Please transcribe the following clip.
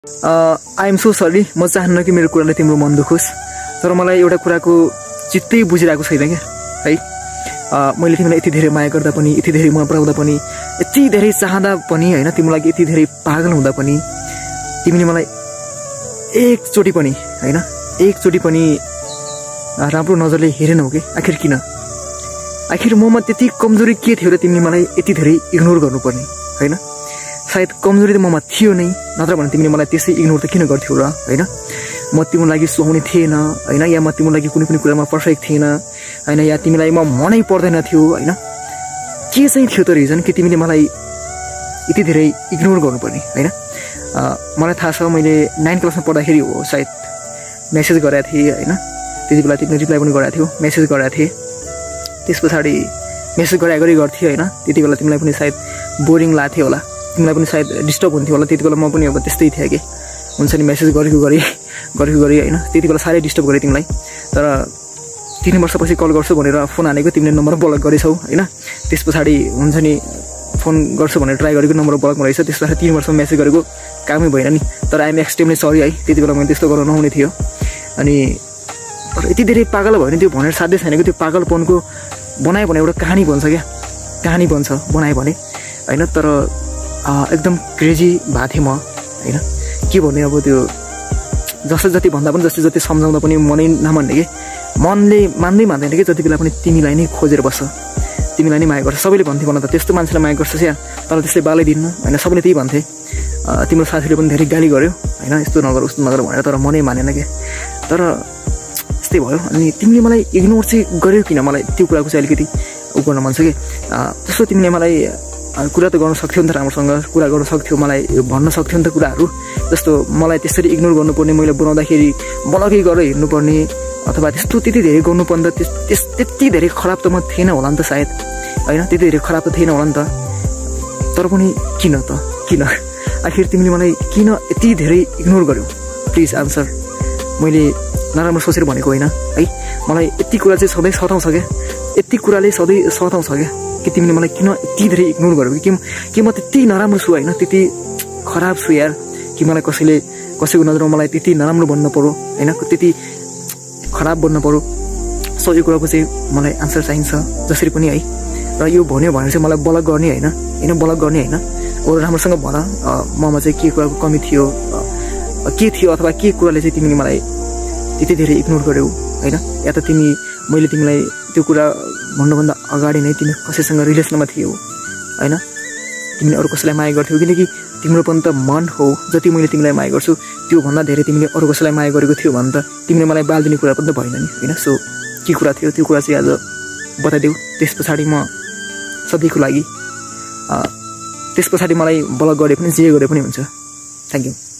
I am so sorry. म चाहन्न कि मेरो कुराले तिम्रो मन दुखोस्, तर मलाई एउटा कुराको चित्तै बुझिरहेको छैन क्या है। मैले तिमीलाई यति धेरै माया गर्दा पनि, यति धेरै मन पराउँदा पनि, यति धेरै चाहँदा पनि होइन, तिम्रो लागि यति धेरै पागल हुँदा पनि तिमीले मलाई एकचोटि पनि होइन, एकचोटि पनि राम्रो नजरले हेरेनौ कि? आखिर किन? आखिर ममा त्यति कमजोरी के थियो र तिमीले मलाई यति धेरै इग्नोर गर्नुपर्ने होइन? सायद कमजोरी त ममा थियो नै, नत्र भने तिमीले मलाई त्यसै इग्नोर त किन गर्थ्यौ र होइन? म तिम्रो लागि सुहाउने थिएन होइन, या म तिम्रो लागि कुनै पनि कुरामा पर्फेक्ट थिएन होइन, या तिमीलाई म मनै पर्दैन थियो होइन? के चाहिँ थियो त रिजन कि तिमीले मलाई यति धेरै इग्नोर गर्नुपर्ने होइन? मलाई थाहा छ, मैले 9 क्लासमा पढ्दाखेरि हो सायद मेसेज गरेको थिएँ होइन, त्यति बेला तिमीले रिप्लाई पनि गरेको थियौ, मेसेज गरेको थिएँ। त्यस पछाडि मेसेज गरे गर्थेँ होइन, त्यति बेला तिमीलाई पनि सायद बोरिङ लाग्थ्यो होला, तिमीलाई पनि सायद डिस्टर्ब हुन्थ्यो होला। त्यति बेला म पनि अब त्यस्तै थिएँ कि, हुन्छ नि, मेसेज गरेको गरेँ होइन, त्यति बेला साह्रै डिस्टर्ब गरेँ तिमीलाई। तर 3 वर्षपछि कल गर्छु भनेर फोन हानेको, तिमीले नम्बर ब्लक गरेछौ होइन। त्यस पछाडि हुन्छ नि, फोन गर्छु भनेर ट्राई गरेको, नम्बर ब्लकमा रहेछ। त्यस पछाडि 3 वर्षमा मेसेज गरेको कामै भएन नि। तर आइएम एक्सट्रिमली सरी है, त्यति बेला मैले त्यस्तो गर्नु नहुने थियो। अनि तर यति धेरै पागल भयो भने त्यो भनेर साध्यै छैन कि, त्यो पागलपनको बनायो भने एउटा कहानी बन्छ क्या, कहानी बन्छ बनायो भने होइन। तर एकदम क्रेजी भएको थिएँ म होइन, के भन्ने अब, त्यो जति भन्दा पनि, जति सम्झाउँदा पनि मनै नमान्ने कि, मनले मान्दैन कि जति बेला पनि तिमीलाई नै खोजेर बस्छ, तिमीलाई नै माया गर्छ। सबैले भन्थे भन त, त्यस्तो मान्छेलाई माया गर्छ क्या, तर त्यसले बालै दिन्न होइन, सबैले त्यही भन्थे। तिम्रो साथीले पनि धेरै गाली गर्यो होइन, यस्तो नगर उस्तो नगर भनेर, तर मनै मानेन क्या। तर त्यस्तै भयो। अनि तिमीले मलाई इग्नोर चाहिँ गर्यौ किन? मलाई त्यो कुराको चाहिँ अलिकति गर्न मन छ कि, जस्तो तिमीले मलाई कुरा त गर्न सक्थ्यौ नि त, राम्रोसँग कुरा गर्न सक्थ्यौ, मलाई भन्न सक्थ्यौ नि त कुराहरू। जस्तो मलाई त्यसरी इग्नोर गर्नुपर्ने, मैले बनाउँदाखेरि ब्लकै गरेर हिँड्नुपर्ने, अथवा त्यस्तो त्यति धेरै गर्नुपर्ने त, त्यति धेरै खराब त म थिएन होला नि त सायद होइन, त्यति धेरै खराब त थिएन होला नि त। तर पनि किन त, किन? आखिर तिमीले मलाई किन यति धेरै इग्नोर गर्यौ? Please answer. मैले नराम्रो सोचेर भनेको होइन है, मलाई यति कुरा चाहिँ सधैँ सताउँछ क्या, यति कुराले सधैँ सताउँछ क्या कि तिमीले मलाई किन यति धेरै इग्नोर गर्यौ? कि म त्यति नराम्रो छु होइन, त्यति खराब छु यार, कि मलाई कसैको नजरमा मलाई त्यति नराम्रो बन्न पर्यो होइन, त्यति खराब बन्न पर्यो? सो यो कुराको चाहिँ मलाई आन्सर चाहिन्छ जसरी पनि है। र यो भन्यो भनेर चाहिँ मलाई ब्लक गर्ने होइन, ब्लक गर्ने होइन, अरू राम्रोसँग भन ममा चाहिँ के कुराको कमी थियो, के थियो, अथवा के कुराले चाहिँ तिमीले मलाई त्यति धेरै इग्नोर गर्यौ होइन? या त मैले तिमीलाई त्यो कुरा भन्नुभन्दा अगाडि नै तिमी कसैसँग रिलेसनमा थियौ होइन, तिमीले अरू कसैलाई माया गर्थ्यौ? किनकि तिम्रो पनि त मन हो, जति मैले तिमीलाई माया गर्छु त्योभन्दा धेरै तिमीले अरू कसैलाई माया गरेको थियो भने त तिमीले मलाई बाल दिने कुरा पनि त भएन नि होइन। सो के कुरा थियो त्यो कुरा चाहिँ आज बताइदेऊ, त्यस पछाडि म सधैँको लागि, त्यस पछाडि मलाई ब्लक गरे पनि जे गरे पनि हुन्छ। Thank you.